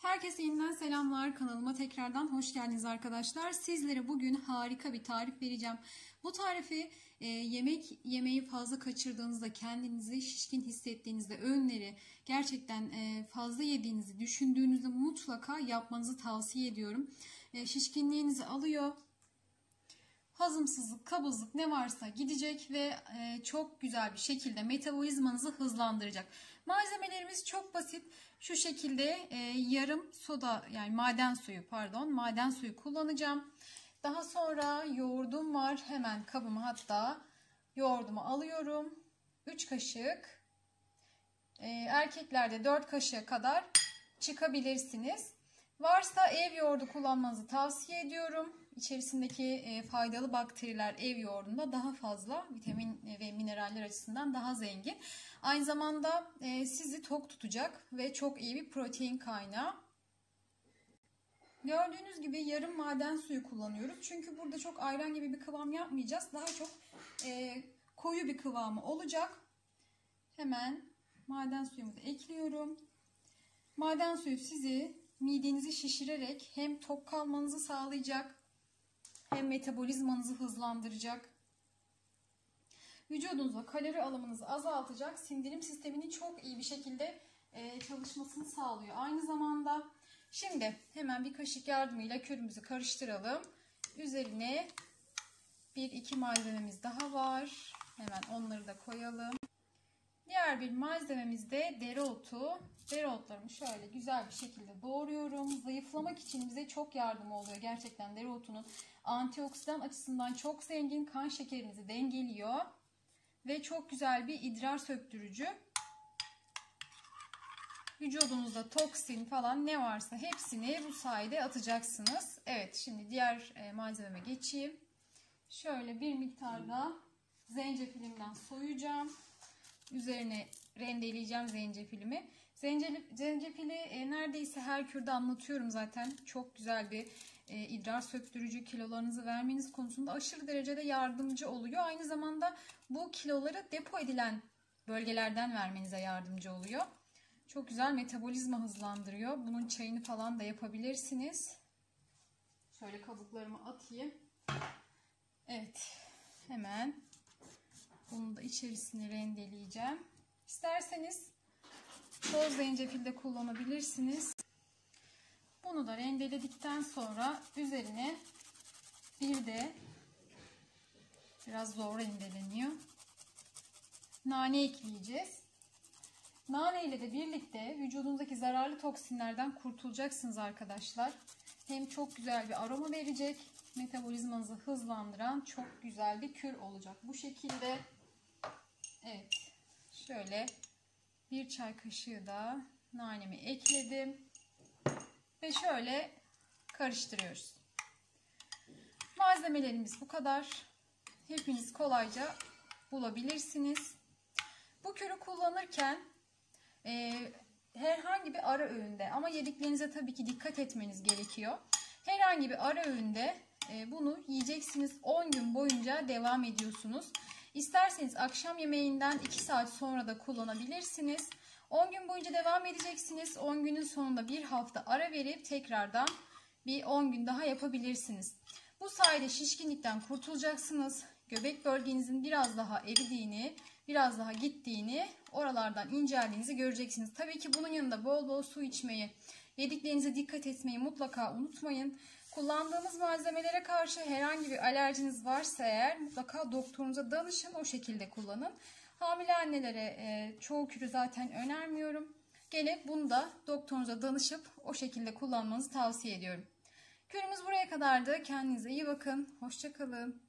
Herkese yeniden selamlar. Kanalıma tekrardan hoş geldiniz arkadaşlar. Sizlere bugün harika bir tarif vereceğim. Bu tarifi yemek yemeyi fazla kaçırdığınızda, kendinizi şişkin hissettiğinizde, öğünleri gerçekten fazla yediğinizi düşündüğünüzde mutlaka yapmanızı tavsiye ediyorum. Şişkinliğinizi alıyor. Hazımsızlık, kabızlık ne varsa gidecek ve çok güzel bir şekilde metabolizmanızı hızlandıracak. Malzemelerimiz çok basit. Şu şekilde yarım soda, yani maden suyu kullanacağım. Daha sonra yoğurdum var. Hemen kabıma, hatta yoğurdumu alıyorum. 3 kaşık. Erkeklerde 4 kaşığa kadar çıkabilirsiniz. Varsa ev yoğurdu kullanmanızı tavsiye ediyorum. İçerisindeki faydalı bakteriler ev yoğurdunda daha fazla, vitamin ve mineraller açısından daha zengin. Aynı zamanda sizi tok tutacak ve çok iyi bir protein kaynağı. Gördüğünüz gibi yarım maden suyu kullanıyoruz. Çünkü burada çok ayran gibi bir kıvam yapmayacağız. Daha çok koyu bir kıvamı olacak. Hemen maden suyumu da ekliyorum. Maden suyu sizi midenizi şişirerek hem tok kalmanızı sağlayacak, hem metabolizmanızı hızlandıracak. Vücudunuza kalori alımınızı azaltacak, sindirim sisteminin çok iyi bir şekilde çalışmasını sağlıyor. Aynı zamanda şimdi hemen bir kaşık yardımıyla kürümüzü karıştıralım. Üzerine 1-2 malzememiz daha var. Hemen onları da koyalım. Diğer bir malzememiz de dereotu. Dereotlarımı şöyle güzel bir şekilde doğruyorum. Zayıflamak için bize çok yardımı oluyor. Gerçekten dereotunun antioksidan açısından çok zengin. Kan şekerinizi dengeliyor. Ve çok güzel bir idrar söktürücü. Vücudunuzda toksin falan ne varsa hepsini bu sayede atacaksınız. Evet, şimdi diğer malzememe geçeyim. Şöyle bir miktarda zencefilimden soyacağım. Üzerine rendeleyeceğim zencefilimi. Zencefili neredeyse her kürde anlatıyorum zaten. Çok güzel bir idrar söktürücü, kilolarınızı vermeniz konusunda aşırı derecede yardımcı oluyor. Aynı zamanda bu kiloları depo edilen bölgelerden vermenize yardımcı oluyor. Çok güzel metabolizma hızlandırıyor. Bunun çayını falan da yapabilirsiniz. Şöyle kabuklarımı atayım. Evet, hemen bunu da içerisine rendeleyeceğim. İsterseniz toz zencefil de kullanabilirsiniz. Bunu da rendeledikten sonra üzerine bir de biraz zor rendeleniyor, nane ekleyeceğiz. Nane ile de birlikte vücudunuzdaki zararlı toksinlerden kurtulacaksınız arkadaşlar. Hem çok güzel bir aroma verecek, metabolizmanızı hızlandıran çok güzel bir kür olacak. Bu şekilde. Evet, şöyle bir çay kaşığı da nanemi ekledim ve şöyle karıştırıyoruz. Malzemelerimiz bu kadar. Hepiniz kolayca bulabilirsiniz. Bu kürü kullanırken herhangi bir ara öğünde, ama yediklerinize tabii ki dikkat etmeniz gerekiyor. Herhangi bir ara öğünde bunu yiyeceksiniz. 10 gün boyunca devam ediyorsunuz. İsterseniz akşam yemeğinden 2 saat sonra da kullanabilirsiniz. 10 gün boyunca devam edeceksiniz. 10 günün sonunda bir hafta ara verip tekrardan bir 10 gün daha yapabilirsiniz. Bu sayede şişkinlikten kurtulacaksınız. Göbek bölgenizin biraz daha eridiğini, biraz daha gittiğini, oralardan inceldiğinizi göreceksiniz. Tabii ki bunun yanında bol bol su içmeyi, yediklerinize dikkat etmeyi mutlaka unutmayın. Kullandığımız malzemelere karşı herhangi bir alerjiniz varsa eğer mutlaka doktorunuza danışın, o şekilde kullanın. Hamile annelere çoğu kürü zaten önermiyorum. Gene bunu da doktorunuza danışıp o şekilde kullanmanızı tavsiye ediyorum. Kürümüz buraya kadardı. Kendinize iyi bakın. Hoşça kalın.